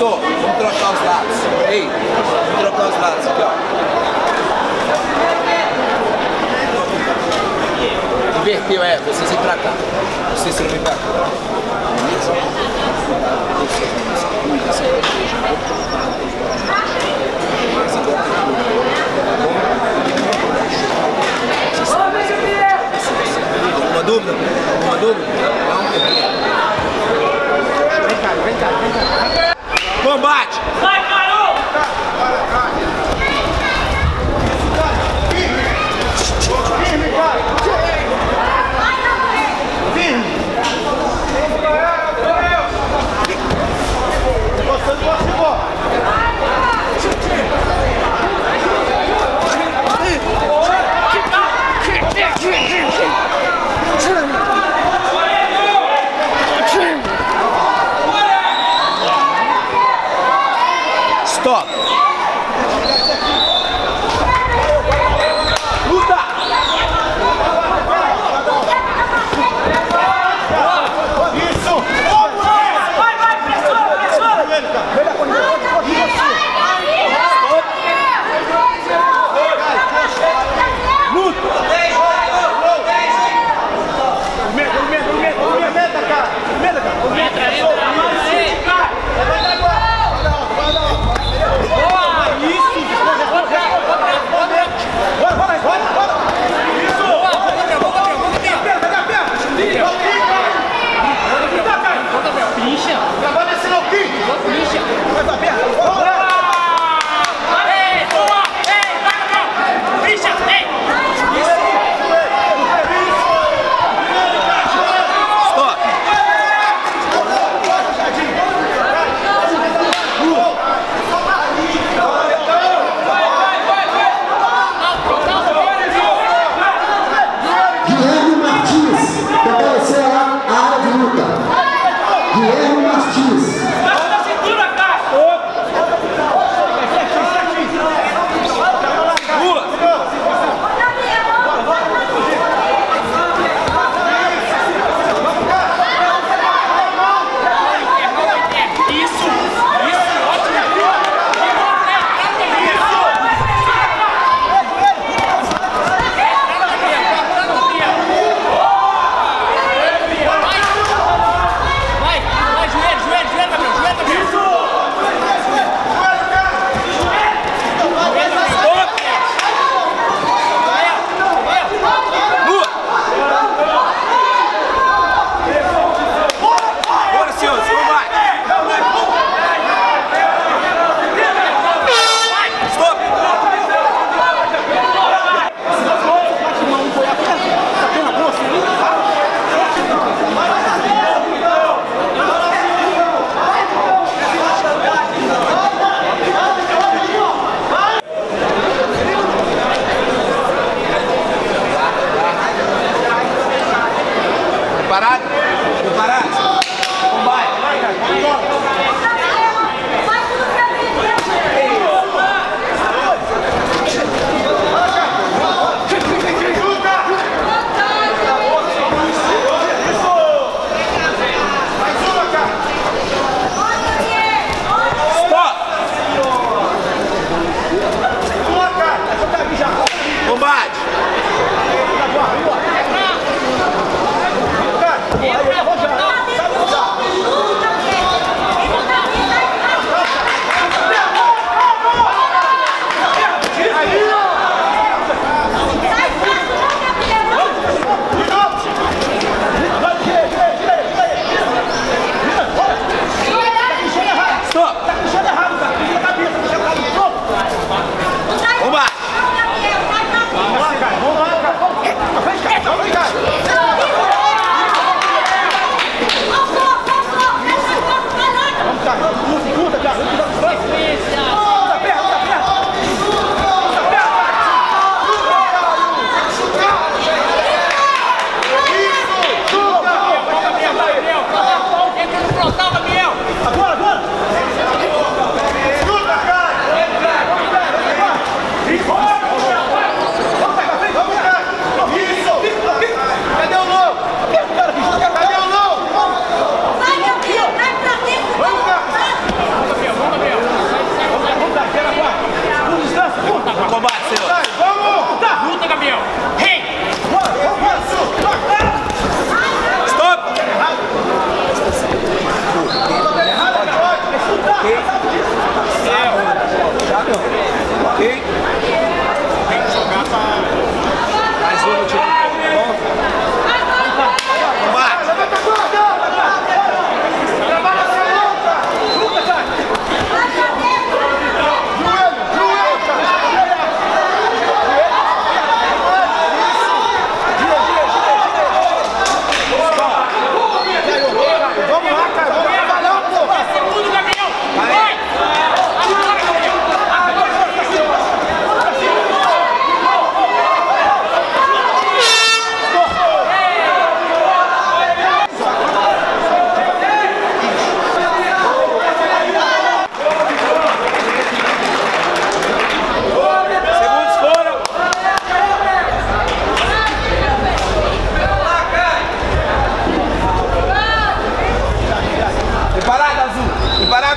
Isso, vamos trocar os lados. Ei, vamos trocar os lados aqui, ó. Inverteu, vocês vêm pra cá. Vocês vêm pra cá. Uma dúvida? Uma dúvida? Vem cá, vem cá, vem cá. Combate! Vai, Carol! Firme, cara! Firme! Você não pode embora! Stop! Luta! Isso! Vai, vai, pressiona, pressiona! Luta! Meta, cara! Meta, cara! Preparado? Preparado? Combate! Stop! Combate!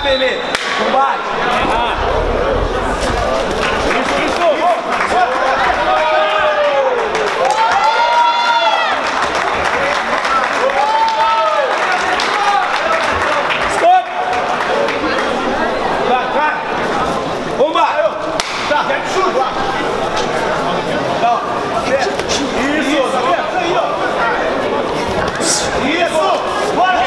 Pelé. Combate. Stop. Vai. Combate. Tá. Isso. Isso. Bora.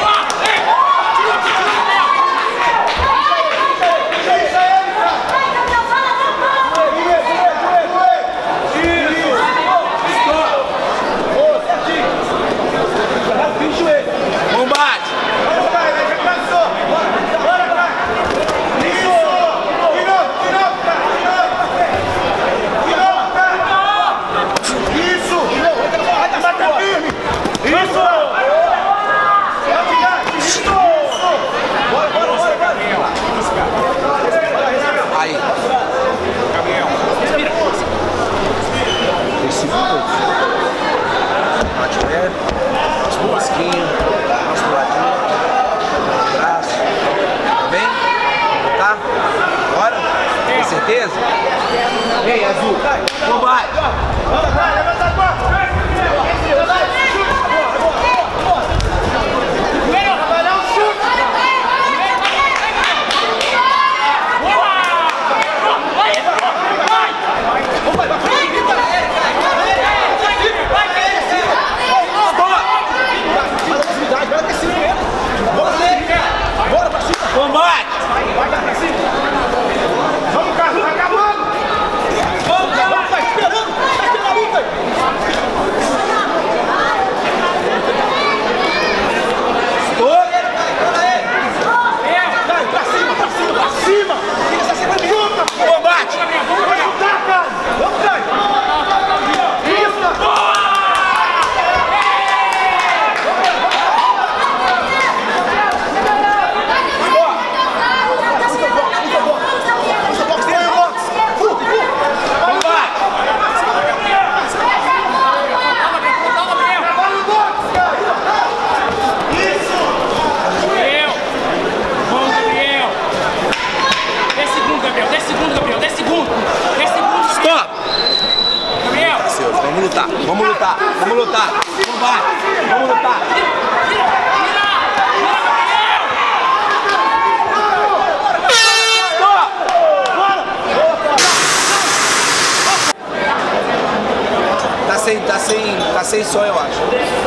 Certeza? Vem, Azul. Combate. Levanta a quarta. Trabalhar um chute. Combate. Vai pra cima. Vamos, Carlos, tá acabando! Vamos, Carlos, tá esperando! Tá aqui na luta! Estou! Vai, pra cima! Luta! Combate! Vamos lutar, Carlos! Vamos, Carlos! Isso! Vamos lutar! Combate! Vamos lutar! Tá sem som, eu acho.